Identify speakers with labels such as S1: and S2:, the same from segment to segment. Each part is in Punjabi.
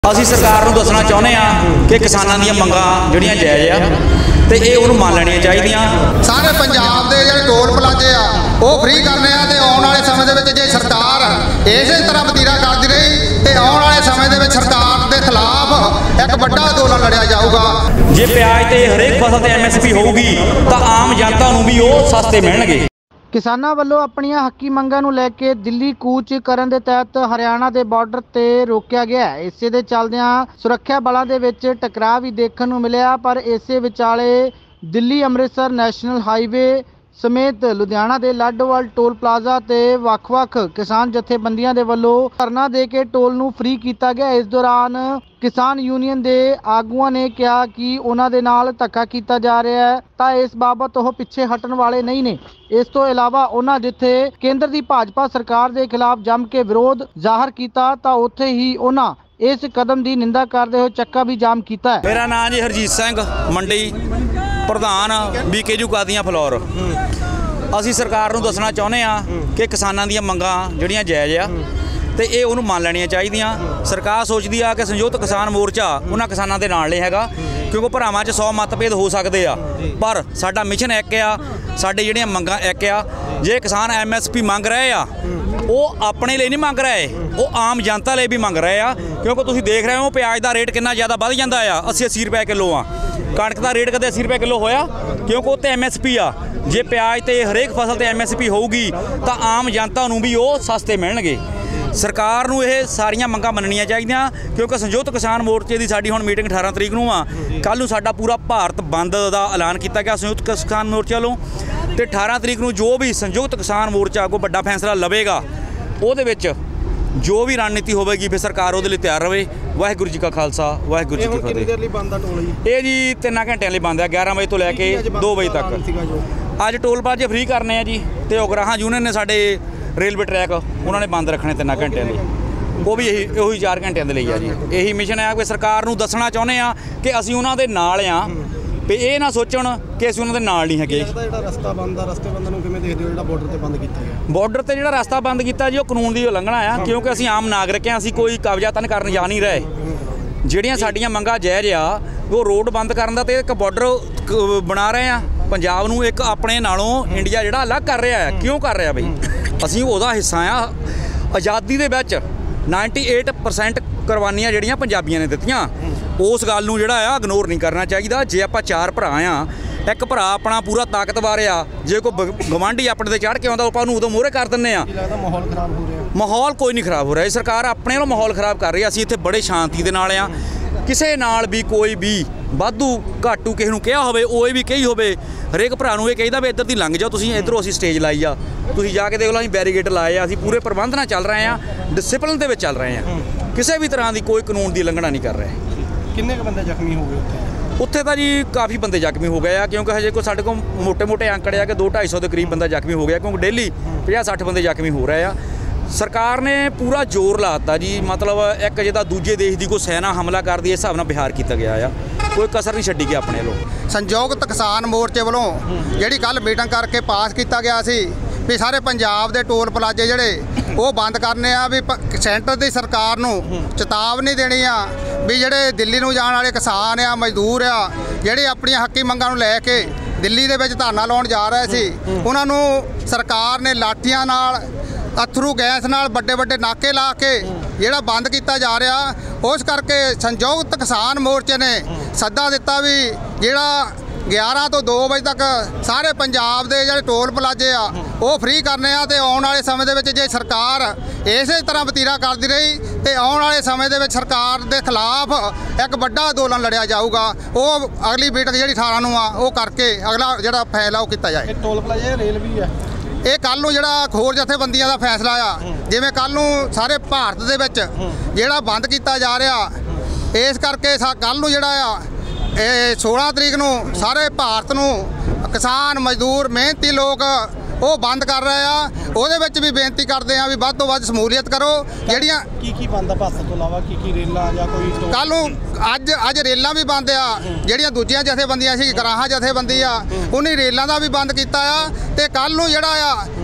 S1: ਅਸੀਂ ਸਰਕਾਰ ਨੂੰ ਦੱਸਣਾ ਚਾਹੁੰਦੇ ਆ ਕਿ ਕਿਸਾਨਾਂ ਦੀਆਂ ਮੰਗਾਂ ਜਿਹੜੀਆਂ ਜਾਇਜ਼ ਆ ਤੇ ਇਹ ਉਹਨੂੰ ਮੰਨ ਲੈਣੀਆਂ ਚਾਹੀਦੀਆਂ।
S2: ਸਾਰੇ ਪੰਜਾਬ ਦੇ ਜਿਹੜੇ ਟੋਲ ਪਲਾਜ਼ੇ ਆ ਉਹ ਫ੍ਰੀ ਕਰਨੇ ਆ ਤੇ ਆਉਣ ਵਾਲੇ ਸਮੇਂ ਦੇ ਵਿੱਚ ਜੇ ਸਰਕਾਰ ਇਸੇ ਤਰ੍ਹਾਂ ਵਤੀਰਾ ਕਰਦੀ ਰਹੀ ਤੇ ਆਉਣ ਵਾਲੇ ਸਮੇਂ ਦੇ ਵਿੱਚ ਸਰਕਾਰ ਦੇ ਖਿਲਾਫ ਇੱਕ ਵੱਡਾ ਅੰਦੋਲਨ ਲੜਿਆ ਜਾਊਗਾ।
S1: ਜੇ ਪਿਆਜ਼ ਤੇ ਹਰੇਕ ਫਸਲ ਤੇ MSP ਹੋਊਗੀ ਤਾਂ ਆਮ ਜਨਤਾ ਨੂੰ ਵੀ ਉਹ ਸਸਤੇ ਮਿਲਣਗੇ।
S3: ਕਿਸਾਨਾਂ ਵੱਲੋਂ ਆਪਣੀਆਂ ਹੱਕੀ ਮੰਗਾਂ ਨੂੰ ਲੈ ਕੇ ਦਿੱਲੀ ਕੂਚ ਕਰਨ ਦੇ ਤਹਿਤ ਹਰਿਆਣਾ ਦੇ ਬਾਰਡਰ ਤੇ ਰੋਕਿਆ ਗਿਆ ਹੈ। ਇਸੇ ਦੇ ਚੱਲਦਿਆਂ ਸੁਰੱਖਿਆ ਬਲਾਂ ਦੇ ਵਿੱਚ ਟਕਰਾਅ ਵੀ ਦੇਖਣ ਨੂੰ ਮਿਲਿਆ, ਪਰ ਇਸੇ ਵਿਚਾਲੇ ਦਿੱਲੀ ਅੰਮ੍ਰਿਤਸਰ ਨੈਸ਼ਨਲ ਹਾਈਵੇ ਸਮੇਤ ਲੁਧਿਆਣਾ ਦੇ ਲਾਡੋਵਾਲ ਟੋਲ ਪਲਾਜ਼ਾ ਤੇ ਵੱਖ-ਵੱਖ ਕਿਸਾਨ ਜਥੇਬੰਦੀਆਂ ਦੇ ਵੱਲੋਂ ਧਰਨਾ ਦੇ ਕੇ ਟੋਲ ਨੂੰ ਫ੍ਰੀ ਕੀਤਾ ਗਿਆ। ਇਸ ਦੌਰਾਨ ਕਿਸਾਨ ਯੂਨੀਅਨ ਦੇ ਆਗੂਆਂ ਨੇ ਕਿਹਾ ਕਿ ਉਹਨਾਂ ਦੇ ਨਾਲ ਧੱਕਾ ਕੀਤਾ ਜਾ ਰਿਹਾ ਹੈ ਤਾਂ ਇਸ ਬਾਬਤ ਉਹ ਪਿੱਛੇ ਹਟਣ ਵਾਲੇ ਨਹੀਂ ਨੇ। ਇਸ ਤੋਂ ਇਲਾਵਾ ਉਹਨਾਂ ਜਿੱਥੇ ਕੇਂਦਰ ਦੀ ਭਾਜਪਾ ਸਰਕਾਰ ਦੇ ਖਿਲਾਫ ਜੰਮ ਕੇ ਵਿਰੋਧ ਜ਼ਾਹਰ ਕੀਤਾ ਤਾਂ ਉੱਥੇ ਹੀ ਉਹਨਾਂ ਇਸ ਕਦਮ ਦੀ ਨਿੰਦਾ ਕਰਦੇ ਹੋਏ ਚੱਕਾ ਵੀ ਜਾਮ ਕੀਤਾ ਹੈ।
S1: ਮੇਰਾ ਨਾਮ ਜੀ ਹਰਜੀਤ ਸਿੰਘ ਮੰਡੀ ਪ੍ਰਧਾਨ BKU ਕਾਦੀਆਂ ਫਲੋਰ। ਅਸੀਂ ਸਰਕਾਰ ਨੂੰ ਦੱਸਣਾ ਚਾਹੁੰਦੇ ਆ ਕਿ ਕਿਸਾਨਾਂ ਦੀਆਂ ਮੰਗਾਂ ਜਿਹੜੀਆਂ ਜਾਇਜ਼ ਆ ਤੇ ਇਹ ਉਹਨੂੰ ਮੰਨ ਲੈਣੀਆਂ ਚਾਹੀਦੀਆਂ। ਸਰਕਾਰ ਸੋਚਦੀ ਆ ਕਿ ਸੰਯੁਕਤ ਕਿਸਾਨ ਮੋਰਚਾ ਉਹਨਾਂ ਕਿਸਾਨਾਂ ਦੇ ਨਾਲ ਨਹੀਂ ਹੈਗਾ, ਕਿਉਂਕਿ ਭਰਾਵਾਂ 'ਚ 100 ਮਤਭੇਦ ਹੋ ਸਕਦੇ ਆ, ਪਰ ਸਾਡਾ ਮਿਸ਼ਨ ਇੱਕ ਆ, ਸਾਡੇ ਜਿਹੜੀਆਂ ਮੰਗਾਂ ਇੱਕ ਆ। ਜੇ ਕਿਸਾਨ MSP ਮੰਗ ਰਹੇ ਆ ਉਹ ਆਪਣੇ ਲਈ ਨਹੀਂ ਮੰਗ ਰਹੇ, ਉਹ ਆਮ ਜਨਤਾ ਲਈ ਵੀ ਮੰਗ ਰਹੇ ਆ, ਕਿਉਂਕਿ ਤੁਸੀਂ ਦੇਖ ਰਹੇ ਹੋ ਪਿਆਜ਼ ਦਾ ਰੇਟ ਕਿੰਨਾ ਜ਼ਿਆਦਾ ਵੱਧ ਜਾਂਦਾ ਆ। 80 ਰੁਪਏ ਕਿਲੋ ਆ। ਕਣਕ ਦਾ ਰੇਟ ਕਦੇ 80 ਰੁਪਏ ਕਿਲੋ ਹੋਇਆ, ਕਿਉਂਕਿ ਉਹ 'ਤੇ MSP ਆ। ਜੇ ਪਿਆਜ਼ ਤੇ ਹਰੇਕ ਫਸਲ ਤੇ MSP ਹੋਊਗੀ ਤਾਂ ਆਮ ਜਨਤਾ ਨੂੰ ਵੀ ਉਹ ਸਸਤੇ ਮਿਲਣਗੇ। ਸਰਕਾਰ ਨੂੰ ਇਹ ਸਾਰੀਆਂ ਮੰਗਾਂ ਮੰਨਣੀਆਂ ਚਾਹੀਦੀਆਂ, ਕਿਉਂਕਿ ਸੰਯੁਕਤ ਕਿਸਾਨ ਮੋਰਚੇ ਦੀ ਸਾਡੀ ਹੁਣ ਮੀਟਿੰਗ 18 ਤਰੀਕ ਨੂੰ ਆ। ਕੱਲ੍ਹ ਨੂੰ ਸਾਡਾ ਪੂਰਾ ਭਾਰਤ ਬੰਦ ਦਾ ਐਲਾਨ ਕੀਤਾ ਗਿਆ ਸੰਯੁਕਤ ਕਿਸਾਨ ਮੋਰਚੇ ਵੱਲੋਂ, ਤੇ 18 ਤਰੀਕ ਨੂੰ ਜੋ ਵੀ ਸੰਯੁਕਤ ਕਿਸਾਨ ਮੋਰਚਾ ਕੋਈ ਵੱਡਾ ਫੈਸਲਾ ਲਵੇਗਾ ਉਹਦੇ ਵਿੱਚ ਜੋ ਵੀ ਰਣਨੀਤੀ ਹੋਵੇਗੀ ਫਿਰ ਸਰਕਾਰ ਉਹਦੇ ਲਈ ਤਿਆਰ ਰਹੇ। ਵਾਹਿਗੁਰੂ ਜੀ ਕਾ ਖਾਲਸਾ, ਵਾਹਿਗੁਰੂ ਜੀ ਕੀ ਫਤਿਹ। ਇਹ ਜੀ 3 ਘੰਟਿਆਂ ਲਈ ਬੰਦ ਆ, 11 ਵਜੇ ਤੋਂ ਲੈ ਕੇ 2 ਵਜੇ ਤੱਕ। ਅੱਜ ਟੋਲ ਪਲਾਜ਼ੇ ਫ੍ਰੀ ਕਰਨੇ ਆ ਜੀ, ਤੇ ਉਗਰਾਹਾਂ ਯੂਨੀਅਨ ਨੇ ਸਾਡੇ ਰੇਲਵੇ ਟਰੈਕ ਉਹਨਾਂ ਨੇ ਬੰਦ ਰੱਖਣੇ 3 ਘੰਟਿਆਂ ਲਈ, ਉਹ ਵੀ ਉਹੀ 4 ਘੰਟਿਆਂ ਦੇ ਲਈ ਆ ਜੀ। ਇਹੀ ਮਿਸ਼ਨ ਹੈ ਕਿ ਸਰਕਾਰ ਨੂੰ ਦੱਸਣਾ ਚਾਹੁੰਦੇ ਆ ਕਿ ਅਸੀਂ ਉਹਨਾਂ ਦੇ ਨਾਲ ਆ, ਵੀ ਇਹ ਨਾ ਸੋਚਣ ਕਿ ਅਸੀਂ ਉਹਨਾਂ ਦੇ ਨਾਲ ਨਹੀਂ ਹੈਗੇ।
S4: ਜਿਹੜਾ ਰਸਤਾ ਬੰਦ ਆ, ਰਸਤੇ ਬੰਦ ਨੂੰ ਕਿਵੇਂ ਦੇਖਦੇ ਹੋ ਜਿਹੜਾ ਬਾਰਡਰ ਤੇ ਬੰਦ ਕੀਤਾ ਗਿਆ?
S1: ਬਾਰਡਰ ਤੇ ਜਿਹੜਾ ਰਸਤਾ ਬੰਦ ਕੀਤਾ ਜੀ ਉਹ ਕਾਨੂੰਨ ਦੀ ਉਲੰਘਣਾ ਆ, ਕਿਉਂਕਿ ਅਸੀਂ ਆਮ ਨਾਗਰਿਕ ਆ, ਅਸੀਂ ਕੋਈ ਕਬਜ਼ਾ ਤਾਂ ਕਰਨ ਜਾ ਨਹੀਂ ਰਹੇ। ਜਿਹੜੀਆਂ ਸਾਡੀਆਂ ਮੰਗਾਂ ਜਾਇਜ਼ ਆ ਉਹ ਰੋਡ ਬੰਦ ਕਰਨ ਦਾ ਤੇ ਇੱਕ ਬਾਰਡਰ ਬਣਾ ਰਹੇ ਆ ਪੰਜਾਬ ਨੂੰ, ਇੱਕ ਆਪਣੇ ਨਾਲੋਂ ਇੰਡੀਆ ਜਿਹੜਾ ਅਲੱਗ ਕਰ ਰਿਹਾ ਹੈ। ਕਿਉਂ ਕਰ ਰਿਹਾ ਬਈ? ਅਸੀਂ ਉਹਦਾ ਹਿੱਸਾ ਆ। ਆਜ਼ਾਦੀ ਦੇ ਵਿੱਚ 98% ਕੁਰਬਾਨੀਆਂ ਜਿਹੜੀਆਂ ਪੰਜਾਬੀਆਂ ਨੇ ਦਿੱਤੀਆਂ, ਉਸ ਗੱਲ ਨੂੰ ਜਿਹੜਾ ਆ ਇਗਨੋਰ ਨਹੀਂ ਕਰਨਾ ਚਾਹੀਦਾ। ਜੇ ਆਪਾਂ 4 ਭਰਾ ਆ, ਇੱਕ ਭਰਾ ਆਪਣਾ ਪੂਰਾ ਤਾਕਤਵਰ ਆ, ਜੇ ਕੋਈ ਗਵਾਂਢੀ ਆਪਣੇ ਤੇ ਚੜ੍ਹ ਕੇ ਆਉਂਦਾ ਆਪਾਂ ਉਹਨੂੰ ਉਦੋਂ ਮੂਹਰੇ ਕਰ ਦਿੰਦੇ ਆ।
S4: ਮਾਹੌਲ ਖਰਾਬ ਹੋ ਰਿਹਾ?
S1: ਮਾਹੌਲ ਕੋਈ ਨਹੀਂ ਖਰਾਬ ਹੋ ਰਿਹਾ, ਸਰਕਾਰ ਆਪਣੇ ਵੱਲੋਂ ਮਾਹੌਲ ਖਰਾਬ ਕਰ ਰਹੀ ਆ। ਅਸੀਂ ਇੱਥੇ ਬੜੇ ਸ਼ਾਂਤੀ ਦੇ ਨਾਲ ਆ, ਕਿਸੇ ਨਾਲ ਵੀ ਕੋਈ ਵੀ ਵਾਧੂ ਘਾਟੂ ਕਿਸੇ ਨੂੰ ਕਿਹਾ ਹੋਵੇ ਉਹ ਵੀ ਕਹੀ ਹੋਵੇ, ਹਰੇਕ ਭਰਾ ਨੂੰ ਇਹ ਕਹੀਦਾ ਵੀ ਇੱਧਰ ਦੀ ਲੰਘ ਜਾਓ ਤੁਸੀਂ, ਇੱਧਰੋਂ ਅਸੀਂ ਸਟੇਜ ਲਾਈ ਆ, ਤੁਸੀਂ ਜਾ ਕੇ ਦੇਖ ਲਓ ਅਸੀਂ ਬੈਰੀਗੇਡ ਲਾਏ ਆ, ਅਸੀਂ ਪੂਰੇ ਪ੍ਰਬੰਧ ਨਾਲ ਚੱਲ ਰਹੇ ਆ, ਡਿਸਿਪਲਿਨ ਦੇ ਵਿੱਚ ਚੱਲ ਰਹੇ ਆ, ਕਿਸੇ ਵੀ ਤਰ੍ਹਾਂ ਦੀ ਕੋਈ ਕਾਨੂੰਨ ਦੀ ਉਲੰਘਣਾ ਨਹੀਂ ਕਰ ਰਹੇ।
S4: ਕਿੰਨੇ ਕੁ ਬੰਦੇ ਜ਼ਖਮੀ ਹੋ ਗਏ ਉੱਥੇ?
S1: ਉੱਥੇ ਤਾਂ ਜੀ ਕਾਫੀ ਬੰਦੇ ਜ਼ਖਮੀ ਹੋ ਗਏ ਆ, ਕਿਉਂਕਿ ਹਜੇ ਕੋਈ ਸਾਡੇ ਕੋਲ ਮੋਟੇ ਅੰਕੜੇ ਆ ਕਿ 200-250 ਦੇ ਕਰੀਬ ਬੰਦਾ ਜ਼ਖਮੀ ਹੋ ਗਿਆ, ਕਿਉਂਕਿ ਡੇਲੀ 50-60 ਬੰਦੇ ਜ਼ਖਮੀ ਹੋ ਰਹੇ ਆ। ਸਰਕਾਰ ਨੇ ਪੂਰਾ ਜ਼ੋਰ ਲਾਤਾ ਜੀ, ਮਤਲਬ ਇੱਕ ਜਿੱਦਾਂ ਦੂਜੇ ਦੇਸ਼ ਦੀ ਕੋਈ ਸੈਨਾ ਹਮਲਾ ਕਰਦੀ ਇਸ ਹਿਸਾਬ ਨਾਲ ਬਿਹਾਰ ਕੀਤਾ ਗਿਆ ਆ, ਕੋਈ ਕਸਰ ਨਹੀਂ ਛੱਡੀ ਗਿਆ ਆਪਣੇ ਵੱਲੋਂ।
S2: ਸੰਯੁਕਤ ਕਿਸਾਨ ਮੋਰਚੇ ਵੱਲੋਂ ਜਿਹੜੀ ਕੱਲ ਮੀਟਿੰਗ ਕਰਕੇ ਪਾਸ ਕੀਤਾ ਗਿਆ ਸੀ ਵੀ ਸਾਰੇ ਪੰਜਾਬ ਦੇ ਟੋਲ ਪਲਾਜ਼ੇ ਜਿਹੜੇ ਉਹ ਬੰਦ ਕਰਨੇ ਆ, ਵੀ ਸੈਂਟਰ ਦੀ ਸਰਕਾਰ ਨੂੰ ਚੇਤਾਵਨੀ ਦੇਣੀ ਆ ਵੀ ਜਿਹੜੇ ਦਿੱਲੀ ਨੂੰ ਜਾਣ ਵਾਲੇ ਕਿਸਾਨ ਆ, ਮਜ਼ਦੂਰ ਆ, ਜਿਹੜੇ ਆਪਣੀਆਂ ਹੱਕੀ ਮੰਗਾਂ ਨੂੰ ਲੈ ਕੇ ਦਿੱਲੀ ਦੇ ਵਿੱਚ ਧਰਨਾ ਲਾਉਣ ਜਾ ਰਹੇ ਸੀ, ਉਹਨਾਂ ਨੂੰ ਸਰਕਾਰ ਨੇ ਲਾਠੀਆਂ ਨਾਲ, ਅਥਰੂ ਗੈਸ ਨਾਲ ਵੱਡੇ ਨਾਕੇ ਲਾ ਕੇ ਜਿਹੜਾ ਬੰਦ ਕੀਤਾ ਜਾ ਰਿਹਾ। ਉਸ ਕਰਕੇ ਸੰਯੁਕਤ ਕਿਸਾਨ ਮੋਰਚੇ ਨੇ ਸੱਦਾ ਦਿੱਤਾ ਵੀ ਜਿਹੜਾ 11 ਤੋਂ 2 ਵਜੇ ਤੱਕ ਸਾਰੇ ਪੰਜਾਬ ਦੇ ਜਿਹੜੇ ਟੋਲ ਪਲਾਜ਼ੇ ਆ ਉਹ ਫ੍ਰੀ ਕਰਨੇ ਆ, ਤੇ ਆਉਣ ਵਾਲੇ ਸਮੇਂ ਦੇ ਵਿੱਚ ਜੇ ਸਰਕਾਰ ਇਸੇ ਤਰ੍ਹਾਂ ਵਤੀਰਾ ਕਰਦੀ ਰਹੀ ਤੇ ਆਉਣ ਵਾਲੇ ਸਮੇਂ ਦੇ ਵਿੱਚ ਸਰਕਾਰ ਦੇ ਖਿਲਾਫ ਇੱਕ ਵੱਡਾ ਅੰਦੋਲਨ ਲੜਿਆ ਜਾਊਗਾ। ਉਹ ਅਗਲੀ ਮੀਟਿੰਗ ਜਿਹੜੀ 18 ਨੂੰ ਆ ਉਹ ਕਰਕੇ ਅਗਲਾ ਜਿਹੜਾ ਫੈਸਲਾ ਉਹ ਕੀਤਾ ਜਾਏ।
S4: ਟੋਲ ਪਲਾਜ਼ੇ ਰੇਲ ਵੀ ਆ,
S2: ਇਹ ਕੱਲ੍ਹ ਨੂੰ ਜਿਹੜਾ ਹੋਰ ਜਥੇਬੰਦੀਆਂ ਦਾ ਫੈਸਲਾ ਆ, ਜਿਵੇਂ ਕੱਲ੍ਹ ਨੂੰ ਸਾਰੇ ਭਾਰਤ ਦੇ ਵਿੱਚ ਜਿਹੜਾ ਬੰਦ ਕੀਤਾ ਜਾ ਰਿਹਾ, ਇਸ ਕਰਕੇ ਕੱਲ੍ਹ ਨੂੰ ਜਿਹੜਾ ਆ ਇਹ 16 ਤਰੀਕ ਨੂੰ ਸਾਰੇ ਭਾਰਤ ਨੂੰ ਕਿਸਾਨ, ਮਜ਼ਦੂਰ, ਮਿਹਨਤੀ ਲੋਕ ਉਹ ਬੰਦ ਕਰ ਰਹੇ ਆ। ਉਹਦੇ ਵਿੱਚ ਵੀ ਬੇਨਤੀ ਕਰਦੇ ਆ ਵੀ ਵੱਧ ਤੋਂ ਵੱਧ ਸ਼ਮੂਲੀਅਤ ਕਰੋ। ਜਿਹੜੀਆਂ
S4: ਕੀ ਬੰਦ ਆ ਭਾਰਤ ਤੋਂ ਇਲਾਵਾ, ਕੀ ਰੇਲਾਂ ਜਾਂ ਕੋਈ
S2: ਕੱਲ੍ਹ ਨੂੰ ਅੱਜ ਰੇਲਾਂ ਵੀ ਬੰਦ ਆ, ਜਿਹੜੀਆਂ ਦੂਜੀਆਂ ਜਥੇਬੰਦੀਆਂ ਸੀ, ਗਰਾਹਾਂ ਜਥੇਬੰਦੀ ਆ, ਉਹਨੇ ਰੇਲਾਂ ਦਾ ਵੀ ਬੰਦ ਕੀਤਾ ਆ। ਤੇ ਕੱਲ੍ਹ ਨੂੰ ਜਿਹੜਾ ਆ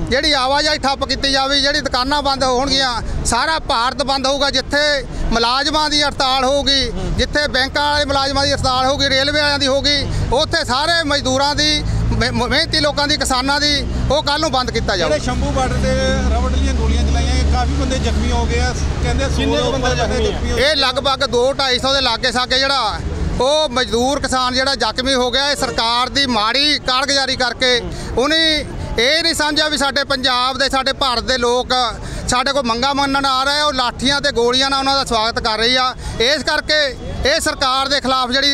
S2: ਜਿਹੜੀ ਆਵਾਜਾਈ ਠੱਪ ਕੀਤੀ ਜਾਵੇ, ਜਿਹੜੀ ਦੁਕਾਨਾਂ ਬੰਦ ਹੋਣਗੀਆਂ, ਸਾਰਾ ਭਾਰਤ ਬੰਦ ਹੋਊਗਾ। ਜਿੱਥੇ ਮੁਲਾਜ਼ਮਾਂ ਦੀ ਹੜਤਾਲ ਹੋਊਗੀ, ਜਿੱਥੇ ਬੈਂਕਾਂ ਵਾਲੇ ਮੁਲਾਜ਼ਮਾਂ ਦੀ ਹੜਤਾਲ ਹੋਊਗੀ, ਰੇਲਵੇ ਵਾਲਿਆਂ ਦੀ ਹੋਊਗੀ, ਉੱਥੇ ਸਾਰੇ ਮਜ਼ਦੂਰਾਂ ਦੀ, ਮਿਹਨਤੀ ਲੋਕਾਂ ਦੀ, ਕਿਸਾਨਾਂ ਦੀ, ਉਹ ਕੱਲ ਨੂੰ ਬੰਦ ਕੀਤਾ ਜਾਊਗਾ।
S4: ਜਿਹੜੇ ਸ਼ੰਭੂ ਬਾਰਡਰ ਤੇ ਰਬੜ ਦੀਆਂ ਗੋਲੀਆਂ ਚਲਾਈਆਂ, ਕਾਫੀ ਬੰਦੇ ਜ਼ਖਮੀ ਹੋ ਗਏ ਆ, ਕਹਿੰਦੇ 100 ਬੰਦੇ ਜ਼ਖਮੀ ਹੋਏ।
S2: ਇਹ ਲਗਭਗ 200-250 ਦੇ ਲਾਗੇ ਸਾਗੇ ਜਿਹੜਾ ਉਹ ਮਜ਼ਦੂਰ ਕਿਸਾਨ ਜਿਹੜਾ ਜ਼ਖਮੀ ਹੋ ਗਿਆ, ਇਹ ਸਰਕਾਰ ਦੀ ਮਾੜੀ ਕਾਰਗੁਜ਼ਾਰੀ ਕਰਕੇ ਉਹਨੇ ਇਹ ਨਹੀਂ ਸਮਝਿਆ ਵੀ ਸਾਡੇ ਪੰਜਾਬ ਦੇ, ਸਾਡੇ ਭਾਰਤ ਦੇ ਲੋਕ ਸਾਡੇ ਕੋਲ ਮੰਗਾ ਮੰਨਣ ਆ ਰਹੇ, ਉਹ ਲਾਠੀਆਂ ਤੇ ਗੋਲੀਆਂ ਨਾਲ ਉਹਨਾਂ ਦਾ ਸਵਾਗਤ ਕਰ ਰਹੀ ਆ। ਇਸ ਕਰਕੇ ਇਹ ਸਰਕਾਰ ਦੇ ਖਿਲਾਫ ਜਿਹੜੀ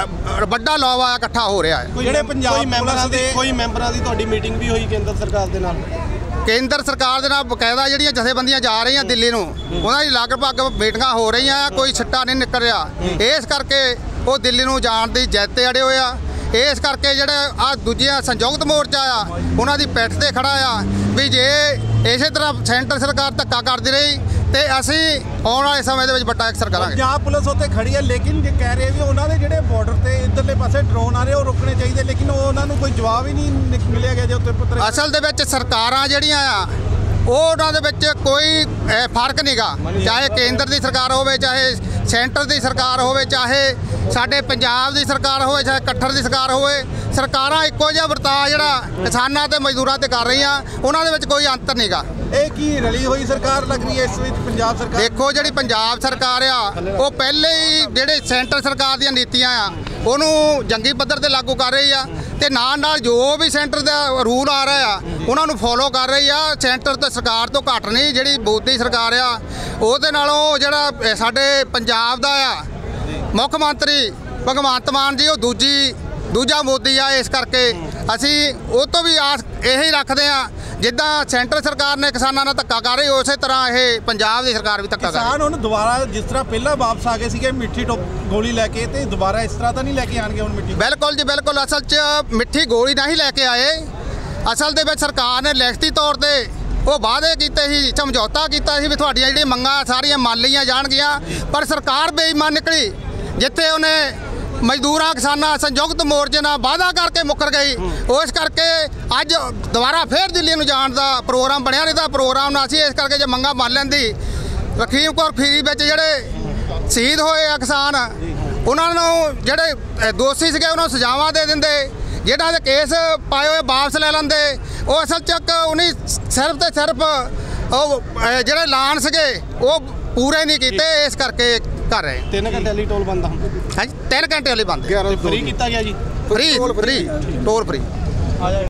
S2: ਵੱਡਾ ਲਾਵਾ ਇਕੱਠਾ ਹੋ ਰਿਹਾ ਹੈ।
S4: ਜਿਹੜੇ ਪੰਜਾਬ ਕੋਈ ਮੈਂਬਰਾਂ ਦੀ ਤੁਹਾਡੀ ਮੀਟਿੰਗ ਵੀ ਹੋਈ ਕੇਂਦਰ ਸਰਕਾਰ ਦੇ ਨਾਲ?
S2: ਕੇਂਦਰ ਸਰਕਾਰ ਦੇ ਨਾਲ ਬਕਾਇਦਾ ਜਿਹੜੀਆਂ ਜਥੇਬੰਦੀਆਂ ਜਾ ਰਹੀਆਂ ਦਿੱਲੀ ਨੂੰ, ਉਹਨਾਂ ਦੀ ਲਗਭਗ ਮੀਟਿੰਗਾਂ ਹੋ ਰਹੀਆਂ, ਕੋਈ ਛਿੱਟਾ ਨਹੀਂ ਨਿਕਲ ਰਿਹਾ। ਇਸ ਕਰਕੇ ਉਹ ਦਿੱਲੀ ਨੂੰ ਜਾਣ ਦੀ ਜਿੱਦ ਤੇ ਅੜੇ ਹੋਏ ਆ। ਇਸ ਕਰਕੇ ਜਿਹੜੇ ਆ ਦੂਜੀਆਂ ਸੰਯੁਕਤ ਮੋਰਚਾ ਆ, ਉਹਨਾਂ ਦੀ ਪਿੱਠ ਤੇ ਖੜਾ ਆ ਵੀ ਜੇ ਇਸੇ ਤਰ੍ਹਾਂ ਸੈਂਟਰ ਸਰਕਾਰ ਧੱਕਾ ਕਰਦੀ ਰਹੀ ਤੇ ਅਸੀਂ ਆਉਣ ਵਾਲੇ ਸਮੇਂ ਦੇ ਵਿੱਚ ਵੱਡਾ ਐਕਸ਼ਨ ਕਰਾਂਗੇ।
S4: ਪੰਜਾਬ ਪੁਲਿਸ ਉੱਤੇ ਖੜੀ ਹੈ, ਲੇਕਿਨ ਜੇ ਕਹਿ ਰਹੇ ਵੀ ਉਹਨਾਂ ਦੇ ਜਿਹੜੇ ਬਾਰਡਰ ਤੇ ਇੱਧਰਲੇ ਪਾਸੇ ਡਰੋਨ ਆ ਰਹੇ ਉਹ ਰੋਕਣੇ ਚਾਹੀਦੇ, ਲੇਕਿਨ ਉਹਨਾਂ ਨੂੰ ਕੋਈ ਜਵਾਬ ਹੀ ਨਹੀਂ ਮਿਲਿਆ ਗਿਆ। ਜੇ ਉੱਤੇ ਪੁੱਤਰ
S2: ਅਸਲ ਦੇ ਵਿੱਚ ਸਰਕਾਰਾਂ ਜਿਹੜੀਆਂ ਆ, ਉਹਨਾਂ ਦੇ ਵਿੱਚ ਕੋਈ ਫਰਕ ਨਹੀਂਗਾ, ਚਾਹੇ ਕੇਂਦਰ ਦੀ ਸਰਕਾਰ ਹੋਵੇ, ਚਾਹੇ ਸੈਂਟਰ ਦੀ ਸਰਕਾਰ ਹੋਵੇ, ਚਾਹੇ ਸਾਡੇ ਪੰਜਾਬ ਦੀ ਸਰਕਾਰ ਹੋਵੇ, ਚਾਹੇ ਇਕੱਠਰ ਦੀ ਸਰਕਾਰ ਹੋਵੇ, ਸਰਕਾਰਾਂ ਇੱਕੋ ਜਿਹਾ ਵਰਤਾਅ ਜਿਹੜਾ ਕਿਸਾਨਾਂ ਤੇ ਮਜ਼ਦੂਰਾਂ ਤੇ ਕਰ ਰਹੀਆਂ, ਉਹਨਾਂ ਦੇ ਵਿੱਚ ਕੋਈ ਅੰਤਰ ਨਹੀਂਗਾ।
S4: ਇਹ ਕੀ ਰਲੀ ਹੋਈ ਸਰਕਾਰ ਲੱਗ ਰਹੀ ਹੈ ਇਸ ਵਿੱਚ ਪੰਜਾਬ ਸਰਕਾਰ?
S2: ਦੇਖੋ, ਜਿਹੜੀ ਪੰਜਾਬ ਸਰਕਾਰ ਆ, ਉਹ ਪਹਿਲੇ ਹੀ ਜਿਹੜੇ ਸੈਂਟਰ ਸਰਕਾਰ ਦੀਆਂ ਨੀਤੀਆਂ ਆ ਉਹਨੂੰ ਜੰਗੀ ਪੱਧਰ ਤੇ ਲਾਗੂ ਕਰ ਰਹੀ ਆ, ਤੇ ਨਾਲ ਨਾਲ ਜੋ ਵੀ ਸੈਂਟਰ ਦਾ ਰੂਲ ਆ ਰਿਹਾ ਆ ਉਹਨਾਂ ਨੂੰ ਫੋਲੋ ਕਰ ਰਹੀ ਆ। ਸੈਂਟਰ ਤੇ ਸਰਕਾਰ ਤੋਂ ਘੱਟ ਨਹੀਂ, ਜਿਹੜੀ ਮੋਦੀ ਸਰਕਾਰ ਆ ਉਹਦੇ ਨਾਲੋਂ ਜਿਹੜਾ ਸਾਡੇ ਪੰਜਾਬ ਦਾ ਆ ਮੁੱਖ ਮੰਤਰੀ ਭਗਵੰਤ ਮਾਨ ਜੀ, ਉਹ ਦੂਜਾ ਮੋਦੀ ਆ। ਇਸ ਕਰਕੇ ਅਸੀਂ ਉਹ ਤੋਂ ਵੀ ਆਸ ਇਹੀ ਰੱਖਦੇ ਆ, ਜਿੱਦਾਂ ਸੈਂਟਰ ਸਰਕਾਰ ਨੇ ਕਿਸਾਨਾਂ ਨਾਲ ਧੱਕਾ ਕਰ ਰਹੀ, ਉਸੇ ਤਰ੍ਹਾਂ ਇਹ ਪੰਜਾਬ ਦੀ ਸਰਕਾਰ ਵੀ ਧੱਕਾ ਕਰ ਰਹੀ।
S4: ਕਿਸਾਨ ਹੁਣ ਦੁਬਾਰਾ ਜਿਸ ਤਰ੍ਹਾਂ ਪਹਿਲਾਂ ਵਾਪਸ ਆ ਗਏ ਸੀਗੇ ਮਿੱਠੀ ਗੋਲੀ ਲੈ ਕੇ, ਤੇ ਦੁਬਾਰਾ ਇਸ ਤਰ੍ਹਾਂ ਤਾਂ ਨਹੀਂ ਲੈ ਕੇ ਆਣਗੇ ਹੁਣ ਮਿੱਠੀ?
S2: ਬਿਲਕੁਲ ਜੀ, ਬਿਲਕੁਲ। ਅਸਲ 'ਚ ਮਿੱਠੀ ਗੋਲੀ ਨਹੀਂ ਲੈ ਕੇ ਆਏ। ਅਸਲ ਦੇ ਵਿੱਚ ਸਰਕਾਰ ਨੇ ਲਿਖਤੀ ਤੌਰ ਤੇ ਉਹ ਵਾਅਦੇ ਕੀਤੇ ਸੀ, ਸਮਝੌਤਾ ਕੀਤਾ ਸੀ ਵੀ ਤੁਹਾਡੀਆਂ ਜਿਹੜੀਆਂ ਮੰਗਾਂ ਸਾਰੀਆਂ ਮੰਨ ਲਈਆਂ ਜਾਣਗੀਆਂ, ਪਰ ਸਰਕਾਰ ਬੇਈਮਾਨ ਨਿਕਲੀ। ਜਿੱਥੇ ਉਹਨੇ ਮਜ਼ਦੂਰਾਂ, ਕਿਸਾਨਾਂ, ਸੰਯੁਕਤ ਮੋਰਚੇ ਨਾਲ ਵਾਅਦਾ ਕਰਕੇ ਮੁੱਕਰ ਗਈ। ਉਸ ਕਰਕੇ ਅੱਜ ਦੁਬਾਰਾ ਫੇਰ ਦਿੱਲੀ ਨੂੰ ਜਾਣ ਦਾ ਪ੍ਰੋਗਰਾਮ ਬਣਿਆ, ਨਹੀਂ ਤਾਂ ਪ੍ਰੋਗਰਾਮ ਨਾ ਸੀ। ਇਸ ਕਰਕੇ ਜੇ ਮੰਗਾਂ ਮੰਨ ਲੈਂਦੀ, ਲਖੀਮਪੁਰ ਖੀਰੀ ਵਿੱਚ ਜਿਹੜੇ ਸ਼ਹੀਦ ਹੋਏ ਆ ਕਿਸਾਨ, ਉਹਨਾਂ ਨੂੰ ਜਿਹੜੇ ਦੋਸ਼ੀ ਸੀਗੇ ਉਹਨਾਂ ਨੂੰ ਸਜ਼ਾਵਾਂ ਦੇ ਦਿੰਦੇ, ਜਿਹਨਾਂ ਦੇ ਕੇਸ ਪਾਏ ਹੋਏ ਵਾਪਸ ਲੈ ਲੈਂਦੇ। ਉਹ ਅਸਲ 'ਚ ਉਹਨੇ ਸਿਰਫ ਤੇ ਸਿਰਫ ਉਹ ਜਿਹੜੇ ਐਲਾਨ ਸੀਗੇ ਉਹ ਪੂਰੇ ਨਹੀਂ ਕੀਤੇ। ਇਸ ਕਰਕੇ ਕਰ ਰਹੇ
S4: 3 ਘੰਟੇ ਲਈ ਟੋਲ ਬੰਦ ਹੁੰਦਾ?
S2: ਹਾਂਜੀ, 3 ਘੰਟੇ ਵਾਲੀ ਬੰਦ।
S4: ਫ੍ਰੀ ਕੀਤਾ ਗਿਆ ਜੀ?
S2: Free toll free.